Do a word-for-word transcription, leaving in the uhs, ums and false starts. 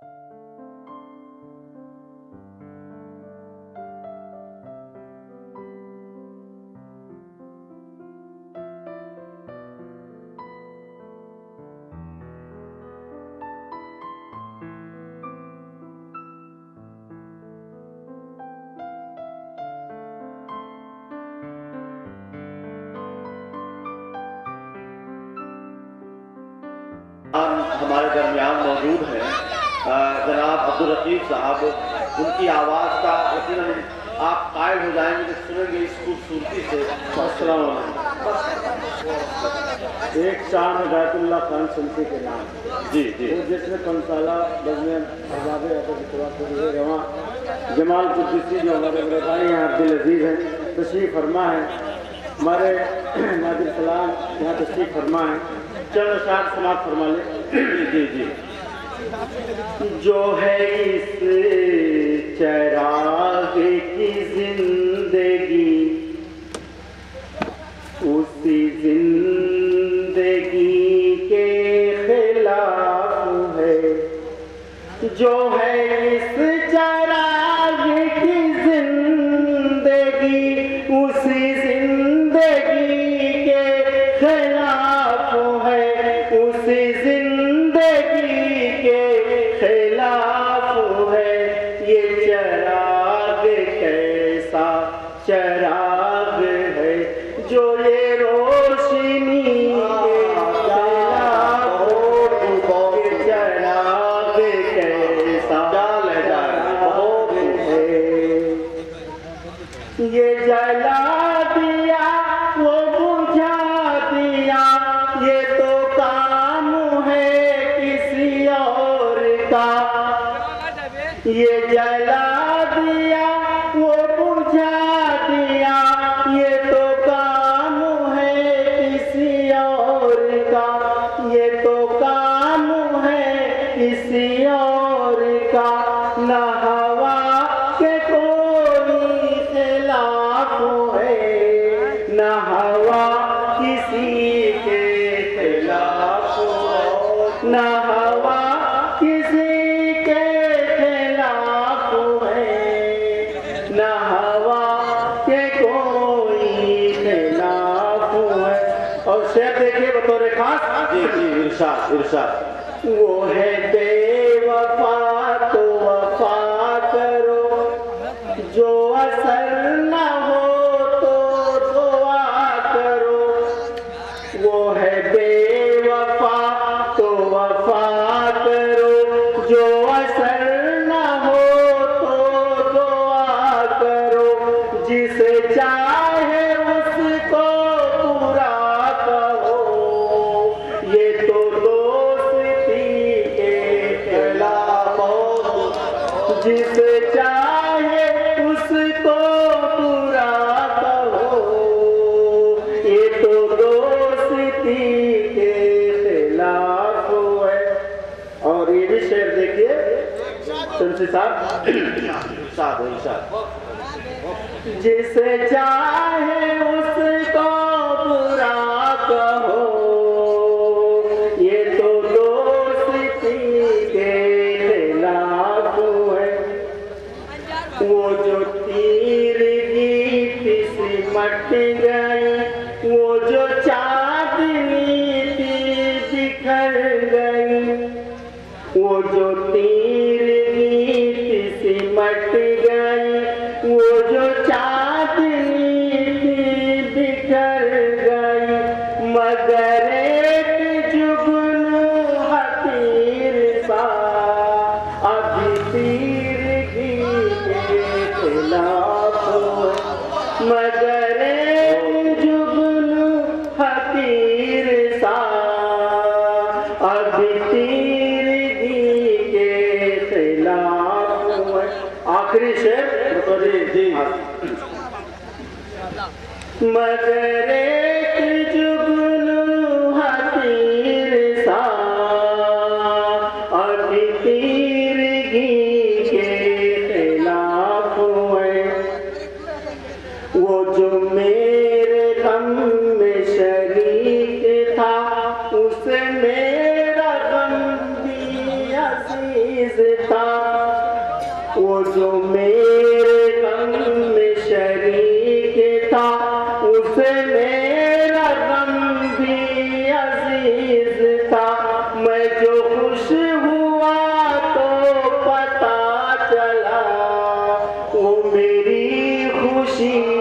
हमारे दरमियान मौजूद हैं जनाब अब्दुल रकीब साहब। उनकी आवाज़ का यकीनन आप कायल हो जाएंगे जब सुनेंगे इस खूबसूरती से। अस्सलाम वालेकुम। एक शाह हिदायतुल्लाह खान शमसी के नाम जी जी तो जिसने पंसाला बजने अहबाब रवा जमाल कुद्दूसी जो हमारे बड़े भाई हैं अब्दुल अजीज़ हैं तशरीफ़ फरमा है। हमारे नादिर सलाम यहाँ तशरीफ़ फरमा है। चलो शाह समाप्त फरमा ले। जी जी जो है इस चराग की जिंदगी उसी जिंदगी के खिलाफ है। जो है इस चराग की जिंदगी उसी जिंदगी के खिलाफ है। उसी जिंदगी के खिलाफ है। ये चराग कैसा चराग है जो ये रोशनी के खिलाफ ये चराग कैसा चराग है। ये जला दिया वो बुझा दिया ये तो काम है किसी और का। ये जला दिया वो बुझा दिया ये तो काम है किसी और का। ये तो काम है किसी और का। न हवा के कोई खिलाफ है न हवा किसी के खिलाफ है। न हवा किसी के खिलाफ है न हवा के कोई खिलाफ है। और शेर देखिए बतौर खास जी जी इरशाद इरशाद। वो है बेवफा तो वफा करो जो असर न हो तो दुआ करो। वो है बेवफा तो वफा करो जो असर न हो तो दुआ करो। जिसे चाहे उसको पूरा कहो ये तो दोस्ती के खिलाफ हो। जिसे चाहे उसको पूरा कहो ये तो दोस्ती के खिलाफ है। और ये भी शेर देखिए शमसी साहब। इरशाद इरशाद। जिसे चाहे उसको बुरा कहो ये तो दोस्ती के खिलाफ है। वो जो तीर गीत सिमट गई वो जो चांदनी थी बिखर गई। वो जो तीर गीत सिमट गई वो जो चांदनी थी बिखर गई। मगर एक जुगनू हतीर सा अभी तीर के खिलाफ है। मगर एक जुगनू हतीर सा अभी तीर के खिलाफ है। आखिरी शेर जी जी मगर एक जुगनू हतीर सा अभी तीरगी के खिलाफ है। वो जो मेरे गम में शरीक था उसे मेरा गम भी अजीज था, वो जो मेरे गम में शरीक था, उसे मेरा गम भी अजीज था। मैं जो खुश हुआ तो पता चला, वो मेरी खुशी